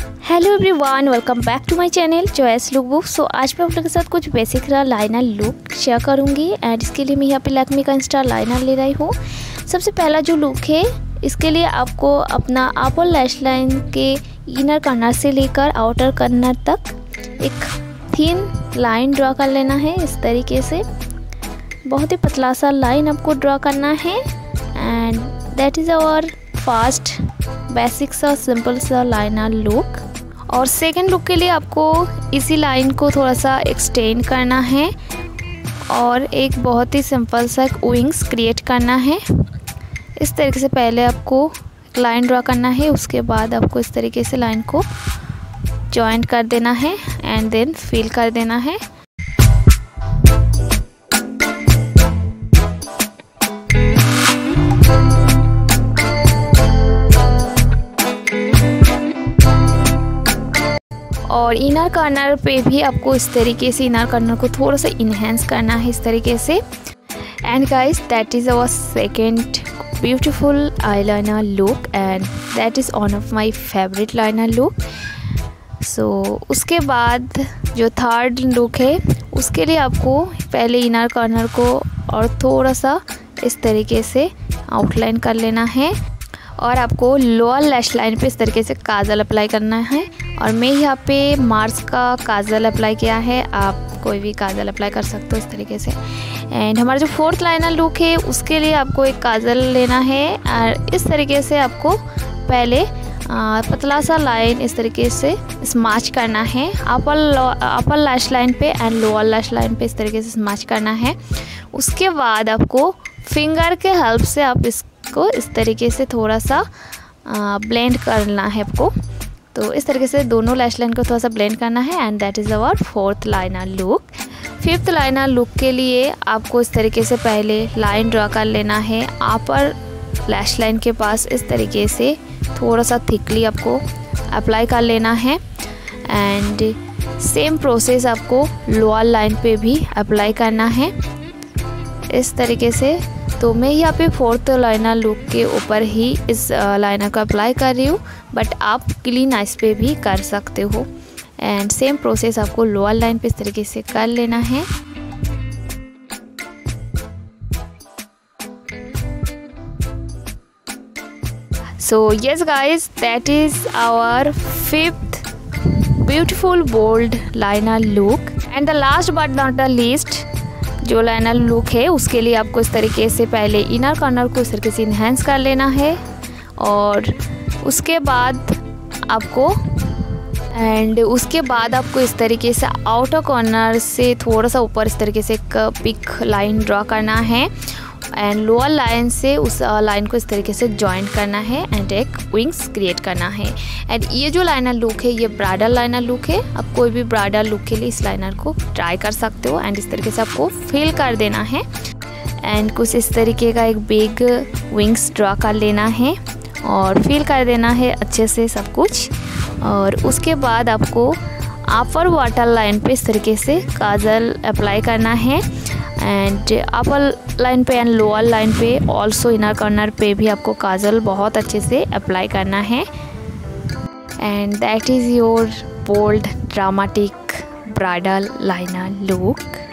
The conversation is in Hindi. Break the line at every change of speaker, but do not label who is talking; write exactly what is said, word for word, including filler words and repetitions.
Hello everyone, welcome back to my channel choice look book. So आज मैं आप लोगों के साथ कुछ बेसिक लाइनर लुक शेयर करूंगी एंड इसके लिए मैं यहाँ पे लैक्मे का इंस्टा लाइनर ले रही हूँ। सबसे पहला जो लुक है, इसके लिए आपको अपना अपर लैश लाइन के इनर कॉर्नर से लेकर आउटर कॉर्नर तक एक थिन लाइन ड्रॉ कर लेना है। इस तरीके से बहुत ही पतला सा लाइन आपको ड्रॉ करना है and that is our first basic सा सिंपल सा लाइनर लुक। और सेकंड लुक के लिए आपको इसी लाइन को थोड़ा सा एक्सटेंड करना है और एक बहुत ही सिंपल सा एक विंग्स क्रिएट करना है। इस तरीके से पहले आपको लाइन ड्रॉ करना है, उसके बाद आपको इस तरीके से लाइन को जॉइंट कर देना है एंड देन फिल कर देना है। और इनर कॉर्नर पे भी आपको इस तरीके से इनर कॉर्नर को थोड़ा सा इन्हेंस करना है इस तरीके से। And guys, that is our second beautiful eyeliner look and that is one of my favourite liner look. So उसके बाद जो थर्ड लुक है, उसके लिए आपको पहले इनर कॉर्नर को और थोड़ा सा इस तरीके से आउटलाइन कर लेना है और आपको लोअर लैश लाइन पे इस तरीके से काजल अप्लाई करना है। और मैं यहाँ पे मार्स का काजल अप्लाई किया है, आप कोई भी काजल अप्लाई कर सकते हो इस तरीके से। एंड हमारा जो फोर्थ लाइनर लुक है, उसके लिए आपको एक काजल लेना है और इस तरीके से आपको पहले आ, पतला सा लाइन इस तरीके से स्मैच करना है अपर अपर लैश लाइन पे एंड लोअर लैश लाइन पे इस तरीके से स्मैच करना है। उसके बाद आपको फिंगर के हेल्प से आप इस को इस तरीके से थोड़ा सा ब्लेंड करना है आपको। तो इस तरीके से दोनों लैश लाइन को थोड़ा सा ब्लेंड करना है and that is our fourth liner look. Fifth liner look के लिए आपको इस तरीके से पहले लाइन ड्रॉ कर लेना है अपर लैश लाइन के पास। इस तरीके से थोड़ा सा थिकली आपको अप्लाई कर लेना है एंड सेम प्रोसेस आपको लोअर लाइन पे भी अप्लाई करना है इस तरीके से। तो मैं यहाँ पे फोर्थ लाइनर लुक के ऊपर ही इस लाइनर को अप्लाई कर रही हूँ, बट आप क्लीन आइस पे भी कर सकते हो एंड सेम प्रोसेस आपको लोअर लाइन पे इस तरीके से कर लेना है। So yes guys, that is our fifth beautiful bold liner look and the last but not the least जो लाइनर लुक है, उसके लिए आपको इस तरीके से पहले इनर कॉर्नर को इस तरीके से इन्हेंस कर लेना है और उसके बाद आपको एंड उसके बाद आपको इस तरीके से आउटर कॉर्नर से थोड़ा सा ऊपर इस तरीके से एक पिक लाइन ड्रॉ करना है एंड लोअर लाइन से उस लाइन को इस तरीके से जॉइंट करना है एंड एक विंग्स क्रिएट करना है। एंड ये जो लाइनर लुक है, ये ब्राइडल लाइनर लुक है। आप कोई भी ब्राइडल लुक के लिए इस लाइनर को ट्राई कर सकते हो एंड इस तरीके से आपको फिल कर देना है एंड कुछ इस तरीके का एक बिग विंग्स ड्रॉ कर लेना है और फिल कर देना है अच्छे से सब कुछ। और उसके बाद आपको अपर वाटर लाइन पे इस तरीके से काजल अप्लाई करना है एंड अपर लाइन पे एंड लोअर लाइन पे ऑल्सो इनर कॉर्नर पे भी आपको काजल बहुत अच्छे से अप्लाई करना है and that is your bold dramatic bridal liner look.